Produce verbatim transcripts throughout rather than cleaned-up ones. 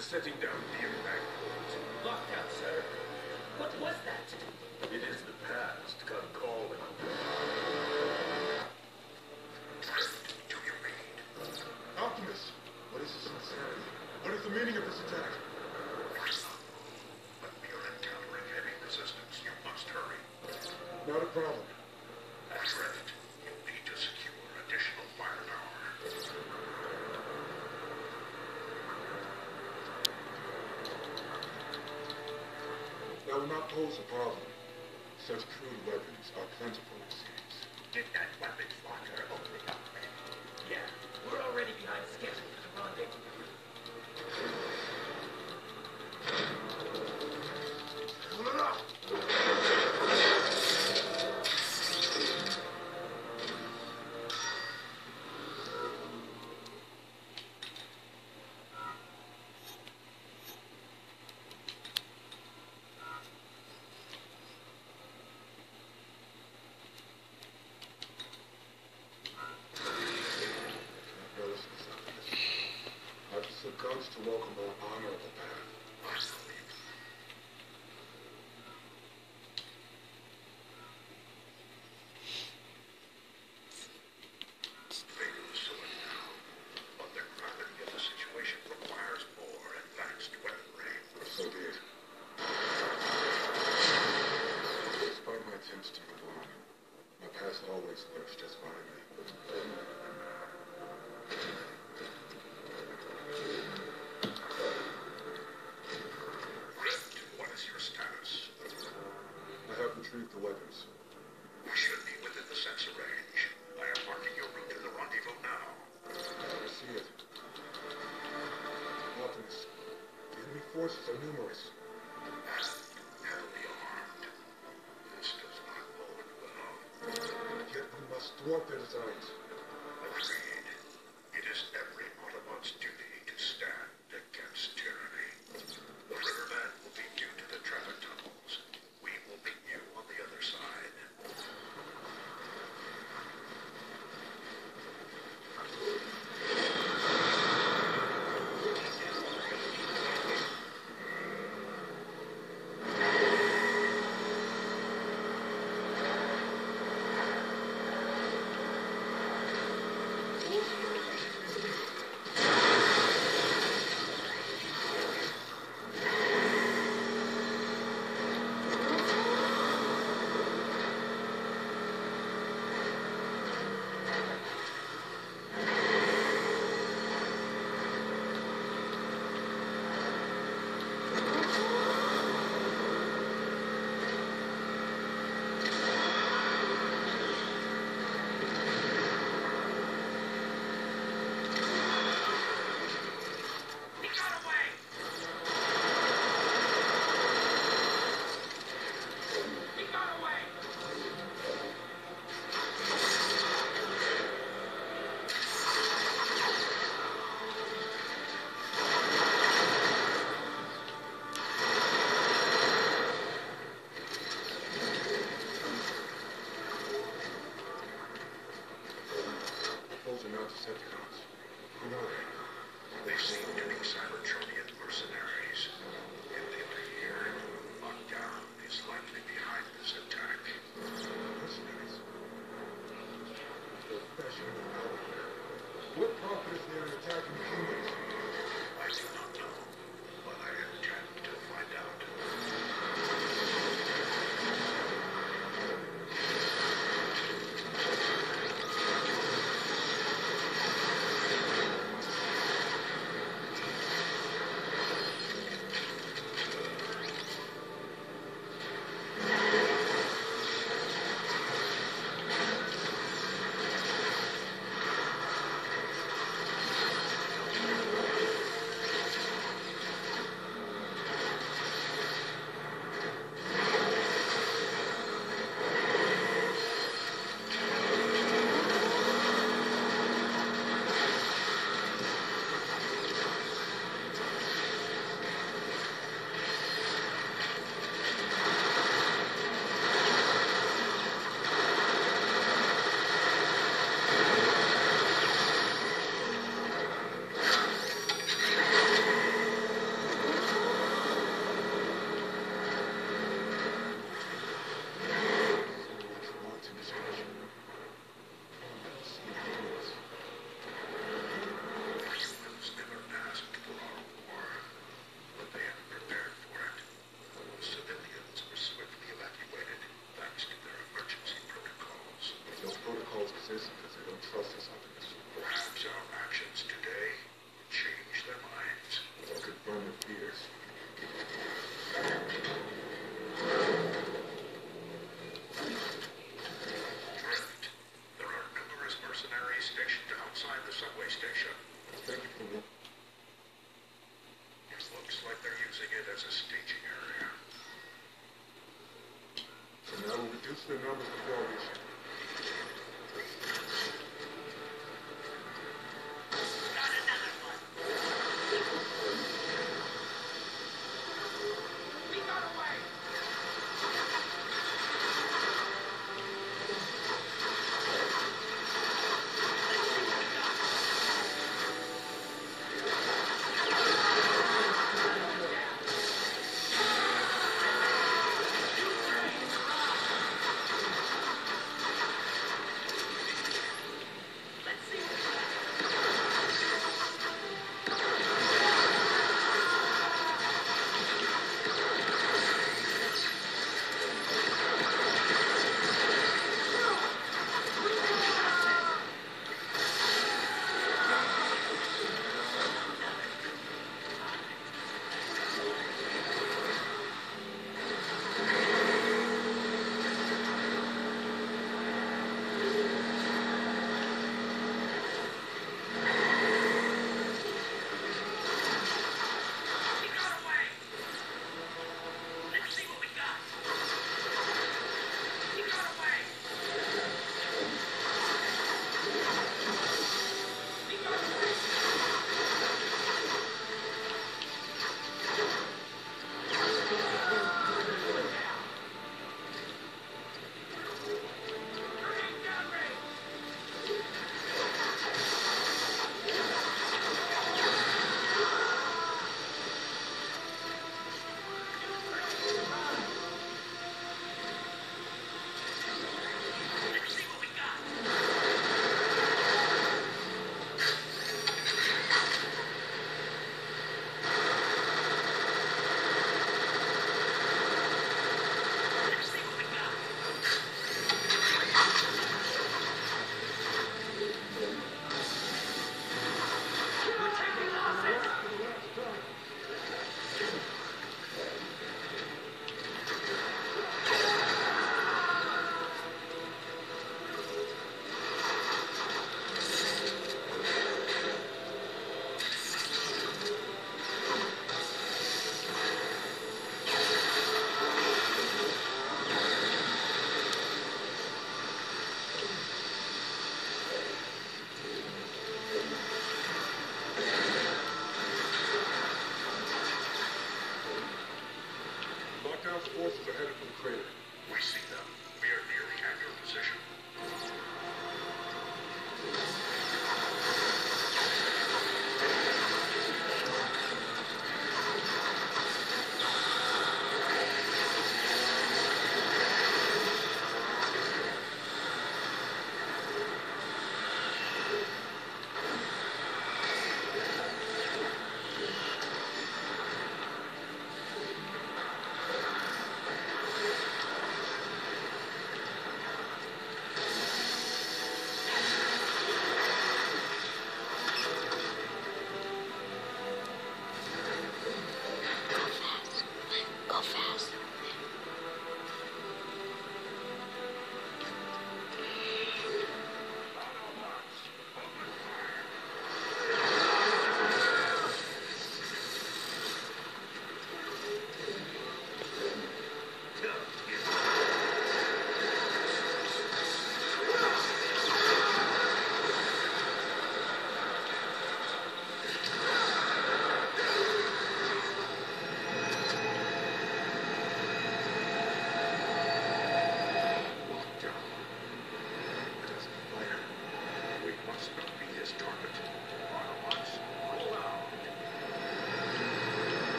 is setting down the impact point. Lockdown, sir. What was that? It is the past come calling. Do you read? Optimus, what is this insanity? What is the meaning of this attack? But we are encountering heavy resistance. You must hurry. Not a problem. Drift. You need to secure additional firepower. That will not pose a problem. Such crude weapons are plentiful, it seems. Get that weapons locker opened up. Yeah, we're already behind schedule for the rendezvous. Pull it up! Succumbs to walk a more honorable path. I believe. Fatal is so now, but the gravity of the situation requires more advanced weaponry. So be it. Despite my attempts to move on, my past always lurks just behind me. Retrieve the weapons. We should be within the sensor range. I am marking your route to the rendezvous now. I see it. Optimus, the enemy forces are numerous. Heavily armed. This does not bode well. Yet we must thwart their designs. Agreed. It is every Autobot's duty to stand against tyranny. The riverman will be due to the traffic tunnels. We will meet you on the other side. Decepticons. Who are they? They seem to be Cybertronian mercenaries. If they are here, Lockdown is likely behind this attack. Mercenaries? They're fashioning out here. What profit is there in attacking humans? I do not know, but I intend to find out. cartel's position because they don't trust us on this. Perhaps our actions today will change their minds. Or confirm their fears. Drift. There are numerous mercenaries stationed outside the subway station. Thank you for what? It looks like they're using it as a staging area. So now we'll reduce their numbers before we should. Got another one. We got away. Let's see what we got.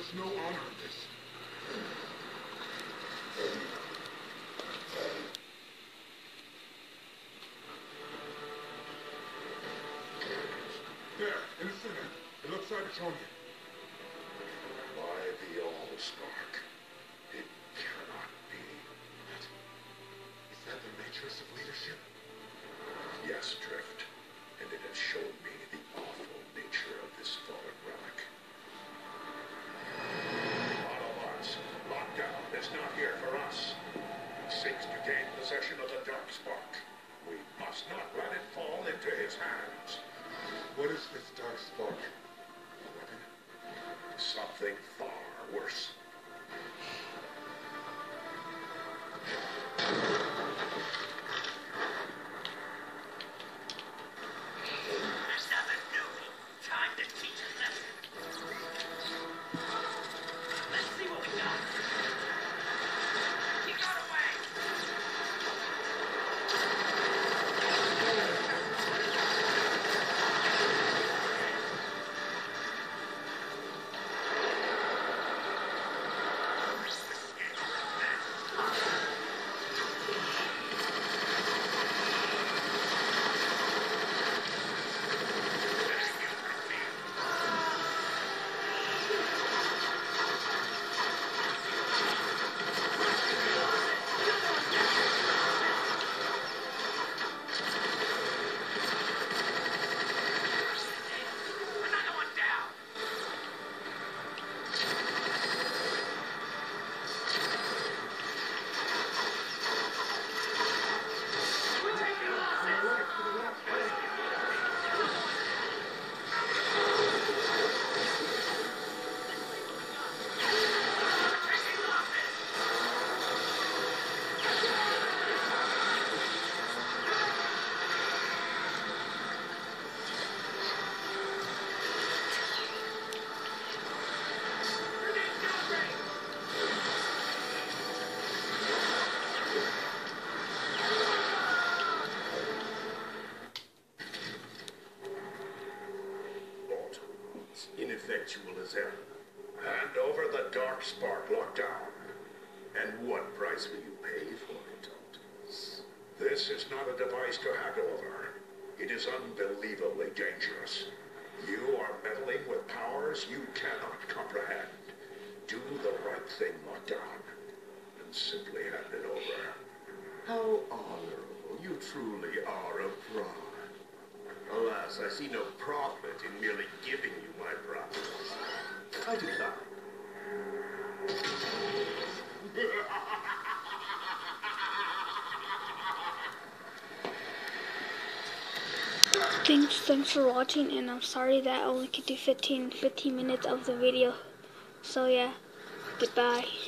There's no honor in this. There, in the center. It looks like it's on you. By the Allspark. It cannot be. What? Is that the matrix of leadership? Yes, Drift. And it has shown me the awful nature of this fallen relic. Autobots, lockdown is not here for us. He seeks to gain possession of the Darkspark. We must not let it fall into his hands. What is this dark spark? A weapon? Something far worse. Another newbie. Time to teach a lesson. Let's see what we got. He got away. Another one down. We're taking losses. We're taking losses. Grenade downrange. Autobots, ineffectual as ever. Hand over the Darkspark lockdown. And what price will you pay for it, Optimus? This is not a device to haggle over. It is unbelievably dangerous. You are meddling with powers you cannot comprehend. Do the right thing, Lockdown, and simply hand it over. How honorable. You truly are a fraud. Alas, I see no profit in merely giving you my promise. I decline. Thanks, thanks for watching, and I'm sorry that I only could do fifteen, fifteen minutes of the video. So yeah, goodbye.